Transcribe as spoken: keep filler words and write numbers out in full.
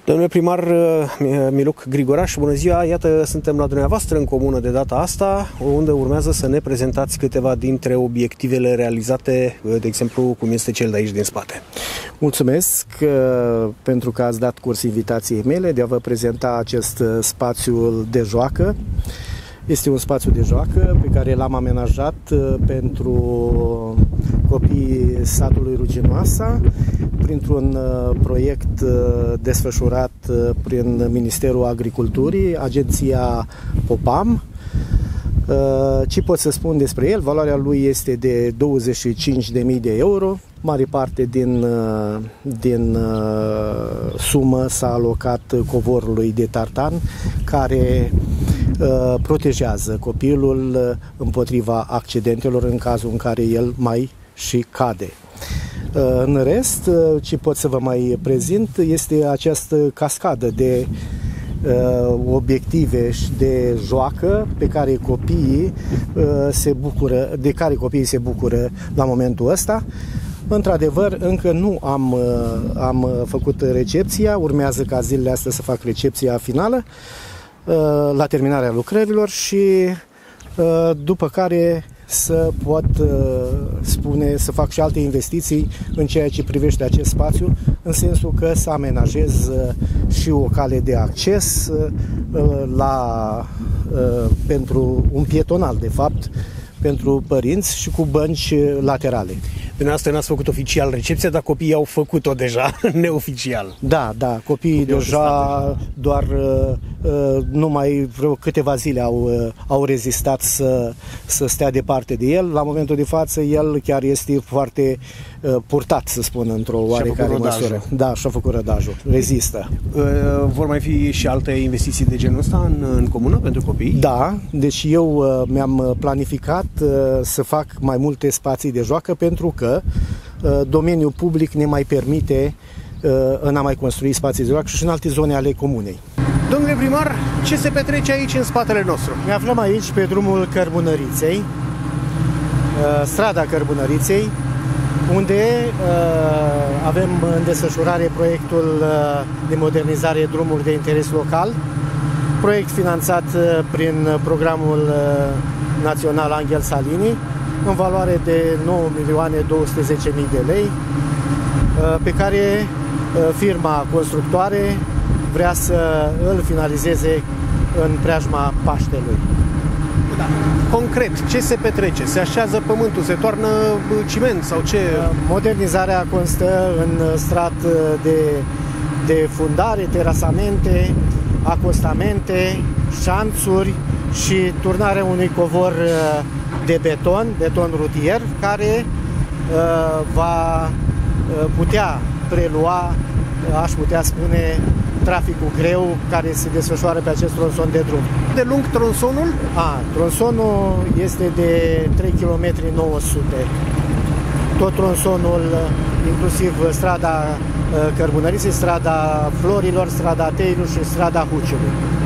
Domnule primar Miluc Grigoraș, bună ziua! Iată, suntem la dumneavoastră în comună de data asta, unde urmează să ne prezentați câteva dintre obiectivele realizate, de exemplu, cum este cel de aici din spate. Mulțumesc pentru că ați dat curs invitației mele de a vă prezenta acest spațiu de joacă. Este un spațiu de joacă pe care l-am amenajat pentru copiii satului Ruginoasa printr-un proiect desfășurat prin Ministerul Agriculturii, Agenția POPAM. Ce pot să spun despre el? Valoarea lui este de douăzeci și cinci de mii de euro. Mare parte din, din sumă s-a alocat covorului de tartan, care protejează copilul împotriva accidentelor în cazul în care el mai și cade. În rest, ce pot să vă mai prezint este această cascadă de obiective și de joacă pe care copiii se bucură, de care copiii se bucură la momentul ăsta. Într-adevăr, încă nu am, am făcut recepția, urmează ca zilele astea să fac recepția finală la terminarea lucrărilor și după care să pot spune, să fac și alte investiții în ceea ce privește acest spațiu, în sensul că să amenajez și o cale de acces la, pentru un pietonal, de fapt, pentru părinți și cu bănci laterale. Dumneavoastră n-ați făcut oficial recepția, dar copiii au făcut-o deja neoficial. Da, da, copiii deja, deja doar uh, numai vreo câteva zile au, uh, au rezistat să, să stea departe de el. La momentul de față, el chiar este foarte uh, purtat, să spun, într-o oarecare măsură. Da, și-a făcut rădajul. Rezistă. Uh, vor mai fi și alte investiții de genul ăsta în, în comună pentru copii? Da, deci eu uh, mi-am planificat uh, să fac mai multe spații de joacă, pentru că domeniul public ne mai permite în a mai construi spații de joacă și în alte zone ale comunei. Domnule primar, ce se petrece aici în spatele nostru? Ne aflăm aici pe drumul Cărbunăriței, strada Cărbunăriței, unde avem în desfășurare proiectul de modernizare drumuri de interes local, proiect finanțat prin programul național Angel Salini, în valoare de nouă milioane două sute zece mii de lei, pe care firma constructoare vrea să îl finalizeze în preajma Paștelui. Da. Concret, ce se petrece? Se așează pământul, se toarnă ciment sau ce? Modernizarea constă în strat de, de fundare, terasamente, acostamente, șanțuri și turnarea unui covor de beton, beton rutier, care uh, va uh, putea prelua, uh, aș putea spune, traficul greu care se desfășoară pe acest tronson de drum. De lung tronsonul? A, tronsonul este de trei virgulă nouă sute kilometri. Tot tronsonul, inclusiv strada uh, Cărbunăriței, strada Florilor, strada Teilu și strada Huciului.